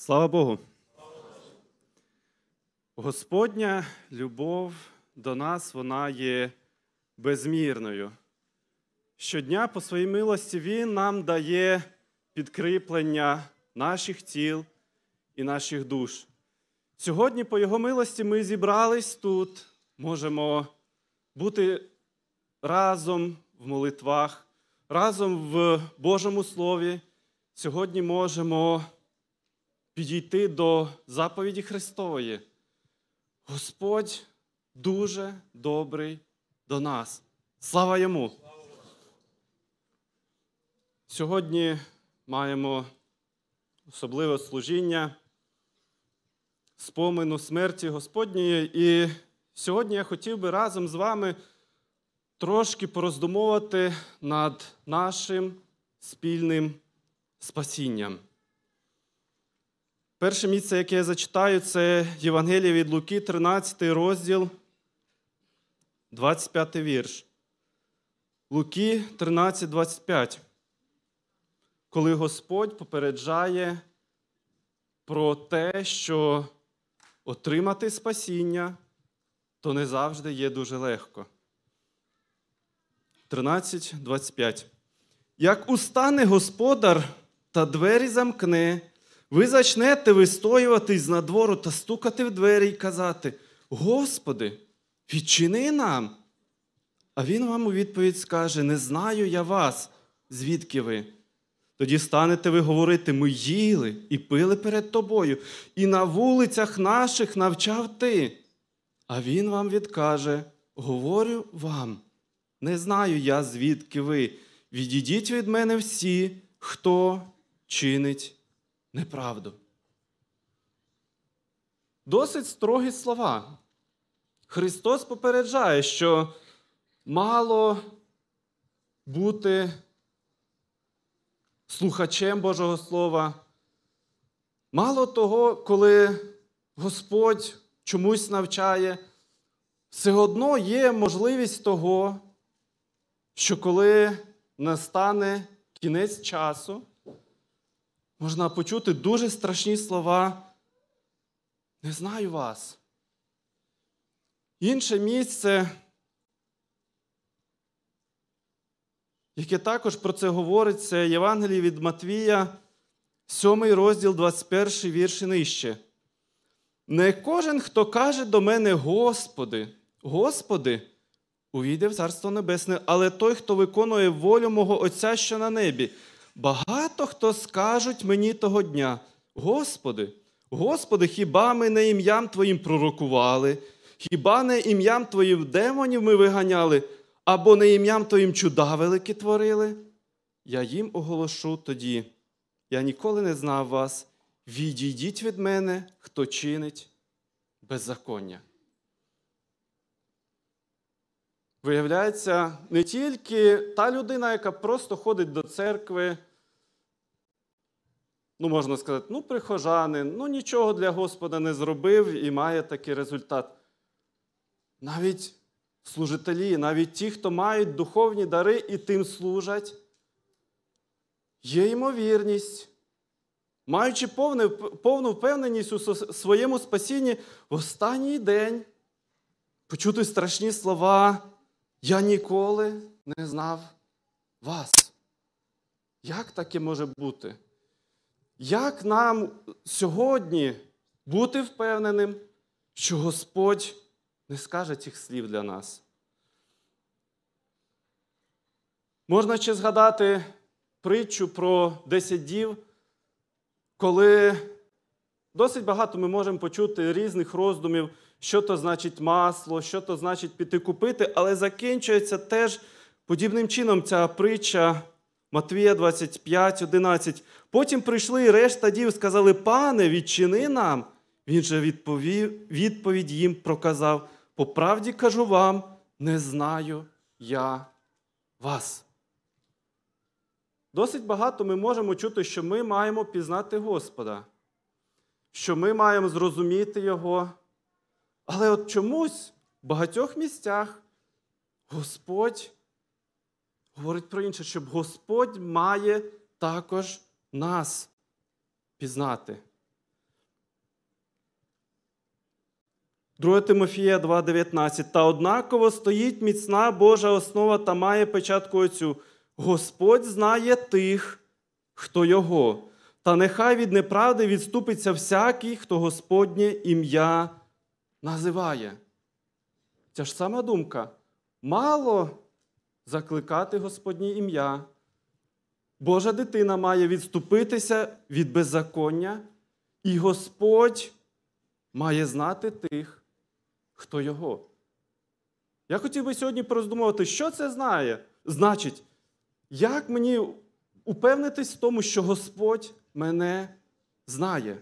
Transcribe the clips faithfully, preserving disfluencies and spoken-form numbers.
Слава Богу! Господня любов до нас, вона є безмірною. Щодня по своїй милості Він нам дає підкріплення наших тіл і наших душ. Сьогодні по Його милості ми зібрались тут, можемо бути разом в молитвах, разом в Божому Слові. Сьогодні можемо підійти до заповіді Христової. Господь дуже добрий до нас. Слава Йому! Сьогодні маємо особливе служіння спомину смерті Господньої. І сьогодні я хотів би разом з вами трошки пороздумовувати над нашим спільним спасінням. Перше місце, яке я зачитаю, це Євангеліє від Луки, тринадцятий розділ, двадцять п'ятий вірш. Луки тринадцять, двадцять п'ять. Коли Господь попереджає про те, що отримати спасіння, то не завжди є дуже легко. тринадцять, двадцять п'ять. Як устане господар та двері замкне, ви зачнете вистоювати з надвору та стукати в двері і казати: «Господи, відчини нам!» А він вам у відповідь скаже: «Не знаю я вас, звідки ви?» Тоді станете ви говорити: «Ми їли і пили перед тобою, і на вулицях наших навчав ти». А він вам відкаже: «Говорю вам, не знаю я, звідки ви. Відійдіть від мене всі, хто чинить неправду». Досить строгі слова. Христос попереджає, що мало бути слухачем Божого Слова. Мало того, коли Господь чомусь навчає, все одно є можливість того, що коли настане кінець часу, можна почути дуже страшні слова: «Не знаю вас». Інше місце, яке також про це говорить, це Євангеліє від Матвія, сьомий розділ, двадцять перший вірш і нижче. «Не кожен, хто каже до мене: Господи, Господи, увійде в Царство Небесне, але той, хто виконує волю мого Отця, що на небі. Багато хто скажуть мені того дня: Господи, Господи, хіба ми не ім'ям Твоїм пророкували? Хіба не ім'ям Твоїм демонів ми виганяли? Або не ім'ям Твоїм чуда великі творили? Я їм оголошу тоді: я ніколи не знав вас. Відійдіть від мене, хто чинить беззаконня». Виявляється, не тільки та людина, яка просто ходить до церкви, ну, можна сказати, ну, прихожанин, ну, нічого для Господа не зробив і має такий результат. Навіть служителі, навіть ті, хто мають духовні дари і тим служать, є ймовірність, маючи повне, повну впевненість у своєму спасінні, в останній день почути страшні слова: «Я ніколи не знав вас». Як таке може бути? Як нам сьогодні бути впевненим, що Господь не скаже цих слів для нас? Можна ще згадати притчу про десять дів, коли досить багато ми можемо почути різних роздумів, що то значить масло, що то значить піти купити, але закінчується теж подібним чином ця притча Матвія двадцять п'ять, одинадцять. «Потім прийшли і решта дів, сказали: Пане, відчини нам». Він же відповів, відповідь їм проказав: «По правді кажу вам, не знаю я вас». Досить багато ми можемо чути, що ми маємо пізнати Господа, що ми маємо зрозуміти Його. Але от чомусь в багатьох місцях Господь говорить про інше, щоб Господь має також нас пізнати. друге Тимофія два дев'ятнадцять. Та однаково стоїть міцна Божа основа та має печатку оцю. Господь знає тих, хто його. Та нехай від неправди відступиться всякий, хто Господнє ім'я називає. Ця ж сама думка. Мало закликати Господнє ім'я. Божа дитина має відступитися від беззаконня, і Господь має знати тих, хто його. Я хотів би сьогодні пороздумувати, що це знає. Значить, як мені упевнитись в тому, що Господь мене знає?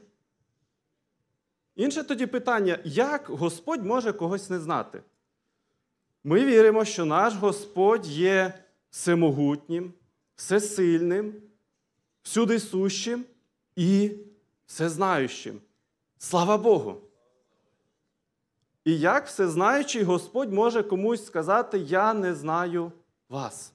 Інше тоді питання, як Господь може когось не знати? Ми віримо, що наш Господь є всемогутнім, всесильним, всюди сущим і всезнаючим. Слава Богу! І як всезнаючий Господь може комусь сказати, я не знаю вас?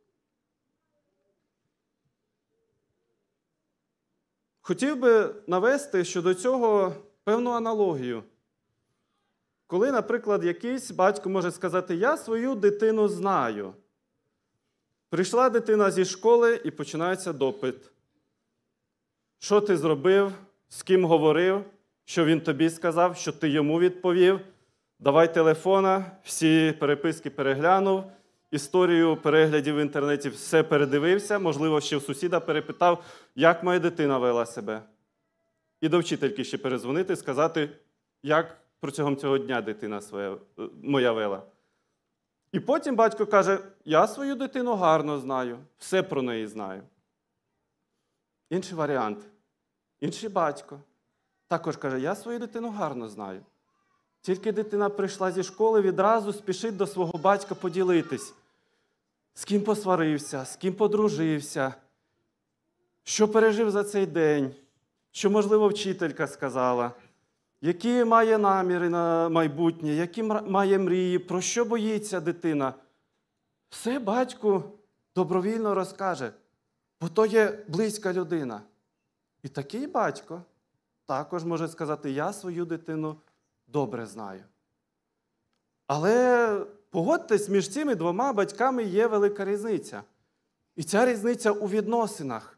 Хотів би навести щодо цього певну аналогію. Коли, наприклад, якийсь батько може сказати, я свою дитину знаю. Прийшла дитина зі школи і починається допит. Що ти зробив, з ким говорив, що він тобі сказав, що ти йому відповів. Давай телефона, всі переписки переглянув, історію переглядів в інтернеті все передивився, можливо, ще в сусіда перепитав, як моя дитина вела себе. І до вчительки ще перезвонити, сказати, як протягом цього дня дитина своя, моя вела. І потім батько каже, я свою дитину гарно знаю, все про неї знаю. Інший варіант. Інший батько також каже, я свою дитину гарно знаю. Тільки дитина прийшла зі школи, відразу спішить до свого батька поділитись. З ким посварився, з ким подружився, що пережив за цей день, що, можливо, вчителька сказала, які має наміри на майбутнє, які має мрії, про що боїться дитина. Все батьку добровільно розкаже, бо то є близька людина. І такий батько також може сказати, я свою дитину добре знаю. Але погодьтесь, між цими двома батьками є велика різниця. І ця різниця у відносинах.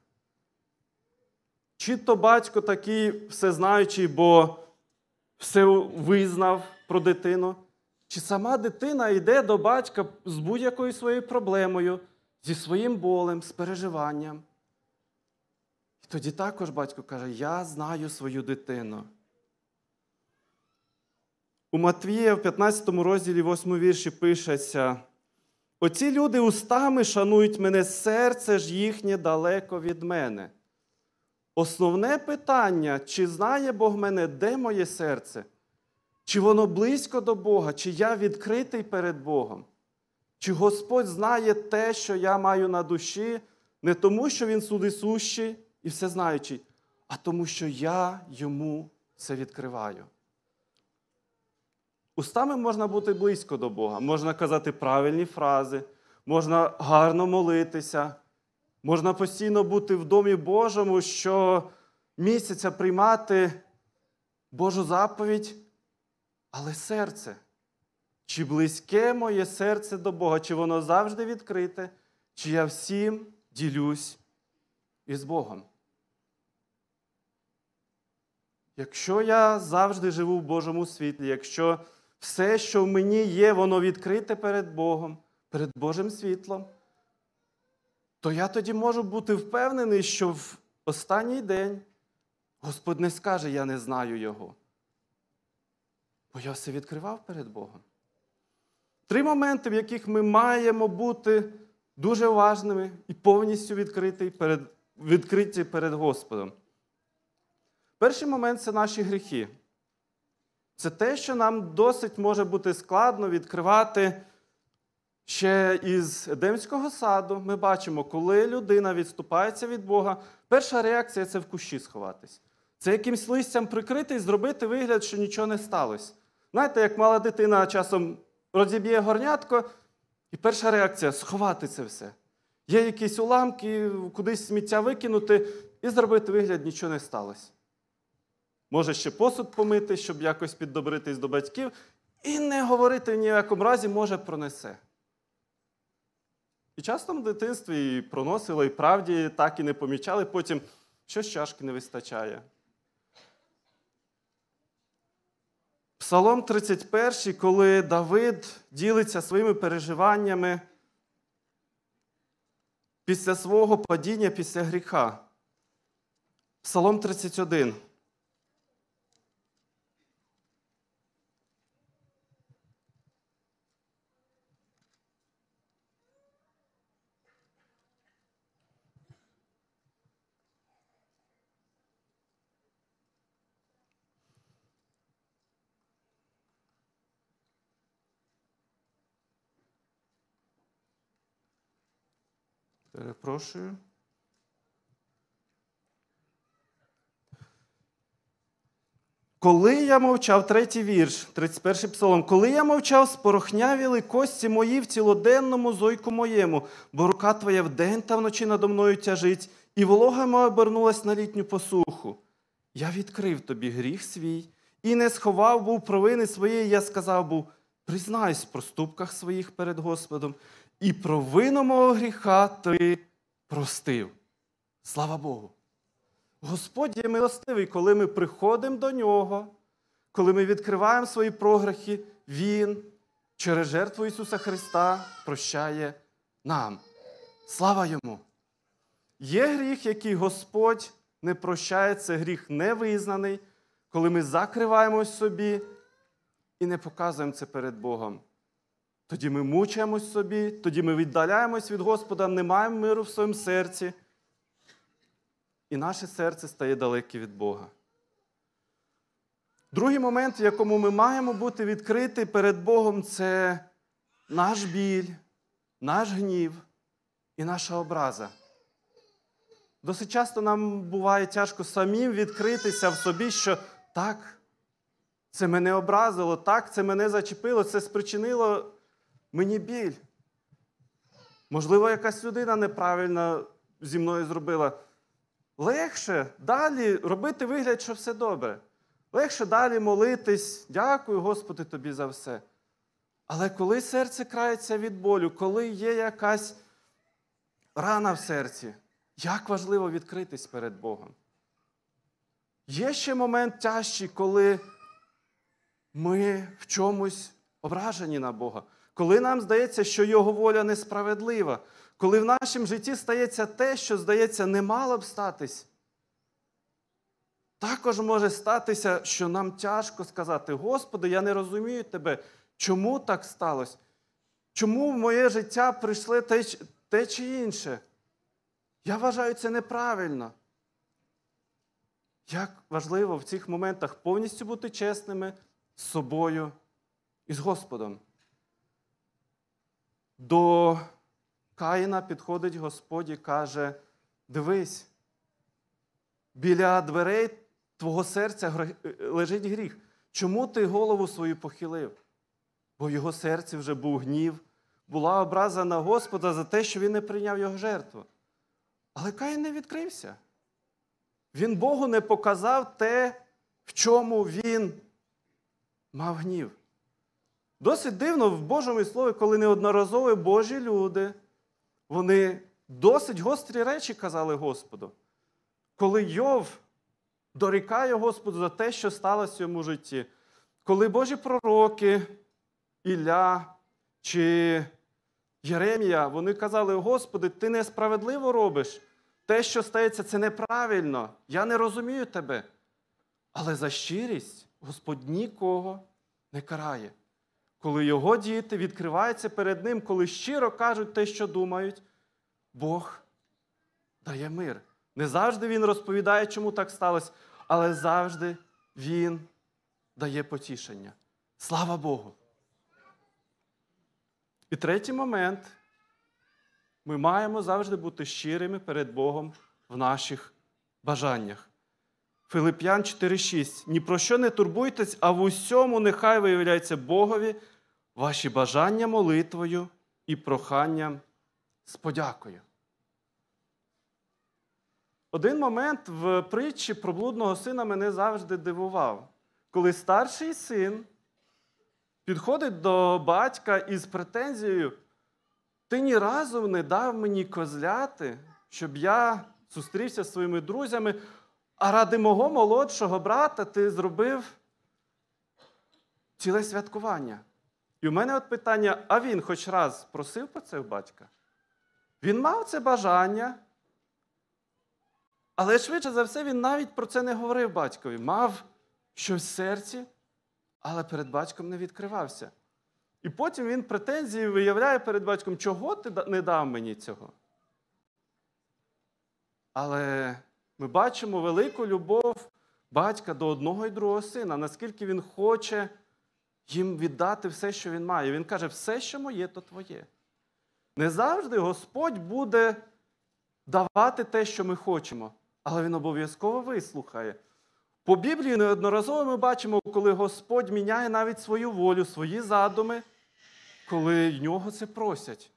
Чи то батько такий всезнаючий, бо все визнав про дитину, чи сама дитина йде до батька з будь-якою своєю проблемою, зі своїм болем, з переживанням. І тоді також батько каже, я знаю свою дитину. У Матвія в п'ятнадцятому розділі восьмому вірші пишеться, оці люди устами шанують мене, серце ж їхнє далеко від мене. Основне питання, чи знає Бог мене, де моє серце? Чи воно близько до Бога? Чи я відкритий перед Богом? Чи Господь знає те, що я маю на душі, не тому, що Він судисущий і всезнаючий, а тому, що я йому це відкриваю? Устами можна бути близько до Бога, можна казати правильні фрази, можна гарно молитися, можна постійно бути в Домі Божому, що місяця приймати Божу заповідь, але серце, чи близьке моє серце до Бога, чи воно завжди відкрите, чи я всім ділюсь із Богом. Якщо я завжди живу в Божому світлі, якщо все, що в мені є, воно відкрите перед Богом, перед Божим світлом, то я тоді можу бути впевнений, що в останній день Господь не скаже, я не знаю Його. Бо я все відкривав перед Богом. Три моменти, в яких ми маємо бути дуже уважними і повністю відкриті перед, відкриті перед Господом. Перший момент – це наші гріхи. Це те, що нам досить може бути складно відкривати ще із Едемського саду. Ми бачимо, коли людина відступається від Бога, перша реакція – це в кущі сховатись. Це якимсь листям прикрити і зробити вигляд, що нічого не сталося. Знаєте, як мала дитина часом розіб'є горнятко, і перша реакція – сховати це все. Є якісь уламки, кудись сміття викинути і зробити вигляд, нічого не сталося. Може ще посуд помити, щоб якось піддобритись до батьків. І не говорити в ніякому разі, може, пронесе. І часто в дитинстві і проносило, і правді так і не помічали, потім щось чашки не вистачає. Псалом тридцять перший, коли Давид ділиться своїми переживаннями після свого падіння, після гріха. Псалом тридцять один. Перепрошую. Коли я мовчав, третій вірш, тридцять перший псалом. Коли я мовчав, спорохнявіли кості мої в цілоденному зойку моєму, бо рука твоя вдень та вночі надо мною тяжить, і волога моя обернулась на літню посуху. Я відкрив тобі гріх свій, і не сховав був провини своєї, я сказав був, признаюсь в проступках своїх перед Господом, і провину мого гріха ти простив. Слава Богу! Господь є милостивий, коли ми приходимо до Нього, коли ми відкриваємо свої прогрехи, Він через жертву Ісуса Христа прощає нам. Слава Йому! Є гріх, який Господь не прощає, це гріх невизнаний, коли ми закриваємось собі і не показуємо це перед Богом. Тоді ми мучаємось собі, тоді ми віддаляємось від Господа, не маємо миру в своєму серці. І наше серце стає далеке від Бога. Другий момент, в якому ми маємо бути відкриті перед Богом, це наш біль, наш гнів і наша образа. Досить часто нам буває тяжко самим відкритися в собі, що так, це мене образило, так, це мене зачепило, це спричинило мені біль. Можливо, якась людина неправильно зі мною зробила. Легше далі робити вигляд, що все добре. Легше далі молитись, дякую, Господи, Тобі за все. Але коли серце крається від болю, коли є якась рана в серці, як важливо відкритись перед Богом. Є ще момент тяжчий, коли ми в чомусь ображені на Бога. Коли нам здається, що Його воля несправедлива. Коли в нашому житті стається те, що, здається, не мало б статись. Також може статися, що нам тяжко сказати, Господи, я не розумію Тебе, чому так сталося? Чому в моє життя прийшло те, те чи інше? Я вважаю це неправильно. Як важливо в цих моментах повністю бути чесними з собою і з Господом. До Каїна підходить Господь і каже, дивись, біля дверей твого серця лежить гріх. Чому ти голову свою похилив? Бо в його серці вже був гнів, була образа на Господа за те, що він не прийняв його жертву. Але Каїн не відкрився. Він Богу не показав те, в чому він мав гнів. Досить дивно в Божому Слові, коли неодноразово Божі люди, вони досить гострі речі казали Господу. Коли Йов дорікає Господу за те, що сталося в йому житті. Коли Божі пророки, Ілля чи Єремія, вони казали, Господи, Ти несправедливо робиш. Те, що стається, це неправильно. Я не розумію Тебе. Але за щирість Господь нікого не карає. Коли Його діти відкриваються перед Ним, коли щиро кажуть те, що думають, Бог дає мир. Не завжди Він розповідає, чому так сталося, але завжди Він дає потішення. Слава Богу! І третій момент. Ми маємо завжди бути щирими перед Богом в наших бажаннях. Филип'ян чотири шість. Ні про що не турбуйтесь, а в усьому нехай виявляється Богові ваші бажання молитвою і проханням з подякою. Один момент в притчі про блудного сина мене завжди дивував. Коли старший син підходить до батька із претензією: ти ні разу не дав мені козляти, щоб я зустрівся зі своїми друзями, а ради мого молодшого брата ти зробив ціле святкування. І у мене от питання: а він хоч раз просив про це в батька? Він мав це бажання, але швидше за все він навіть про це не говорив батькові. Мав щось в серці, але перед батьком не відкривався. І потім він претензії виявляє перед батьком: чого ти не дав мені цього? Але ми бачимо велику любов батька до одного і другого сина, наскільки він хоче їм віддати все, що він має. Він каже: все, що моє, то твоє. Не завжди Господь буде давати те, що ми хочемо, але Він обов'язково вислухає. По Біблії неодноразово ми бачимо, коли Господь міняє навіть свою волю, свої задуми, коли в нього це просять.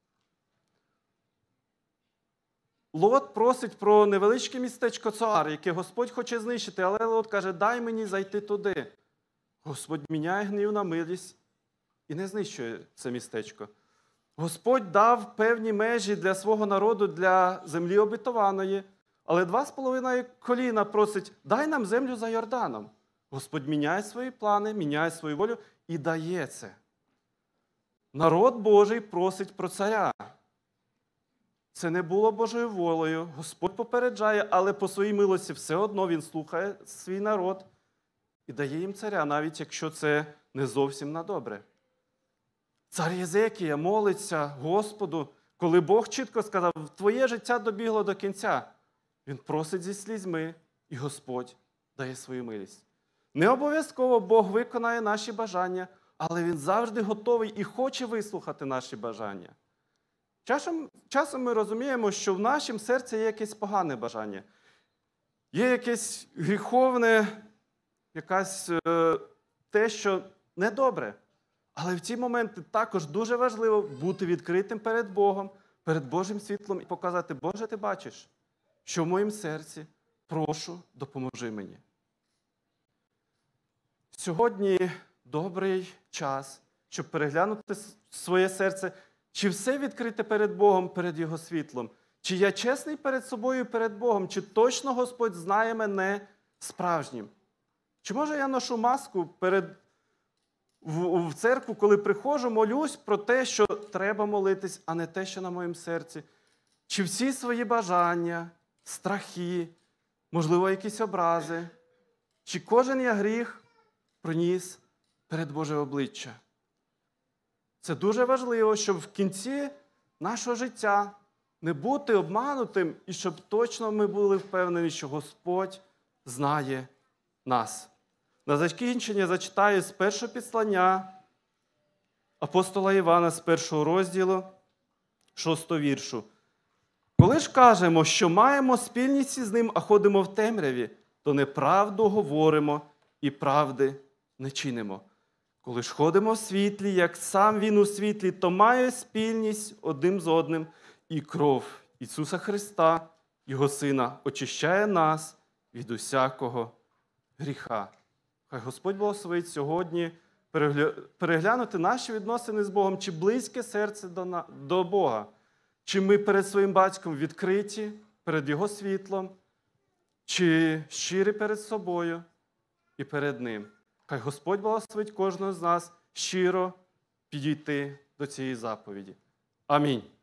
Лот просить про невеличке містечко Цоар, яке Господь хоче знищити, але Лот каже: дай мені зайти туди. Господь міняє гнів на милість і не знищує це містечко. Господь дав певні межі для свого народу, для землі обетованої, але два з половиною коліна просить: дай нам землю за Йорданом. Господь міняє свої плани, міняє свою волю і дає це. Народ Божий просить про царя. Це не було Божою волею. Господь попереджає, але по своїй милості все одно Він слухає свій народ і дає їм царя, навіть якщо це не зовсім на добре. Цар Єзекія молиться Господу, коли Бог чітко сказав: твоє життя добігло до кінця. Він просить зі слізьми, і Господь дає свою милість. Не обов'язково Бог виконає наші бажання, але Він завжди готовий і хоче вислухати наші бажання. Часом, часом ми розуміємо, що в нашому серці є якесь погане бажання. Є якесь гріховне, якась е, те, що недобре. Але в ці моменти також дуже важливо бути відкритим перед Богом, перед Божим світлом і показати: Боже, ти бачиш, що в моєму серці, прошу, допоможи мені. Сьогодні добрий час, щоб переглянути своє серце, чи все відкрите перед Богом, перед Його світлом, чи я чесний перед собою і перед Богом, чи точно Господь знає мене справжнім. Чи може я ношу маску перед В, в церкву, коли приходжу, молюсь про те, що треба молитись, а не те, що на моєму серці? Чи всі свої бажання, страхи, можливо, якісь образи, чи кожен я гріх проніс перед Боже обличчя? Це дуже важливо, щоб в кінці нашого життя не бути обманутим і щоб точно ми були впевнені, що Господь знає нас. На закінчення зачитаю з першого післання апостола Івана, з першого розділу, шостого віршу. Коли ж кажемо, що маємо спільність із ним, а ходимо в темряві, то неправду говоримо і правди не чинимо. Коли ж ходимо в світлі, як сам він у світлі, то має спільність одним з одним, і кров Ісуса Христа, Його Сина, очищає нас від усякого гріха. Хай Господь благословить сьогодні переглянути наші відносини з Богом, чи близьке серце до, до Бога, чи ми перед своїм батьком відкриті, перед Його світлом, чи щирі перед собою і перед Ним. Хай Господь благословить кожного з нас щиро підійти до цієї заповіді. Амінь.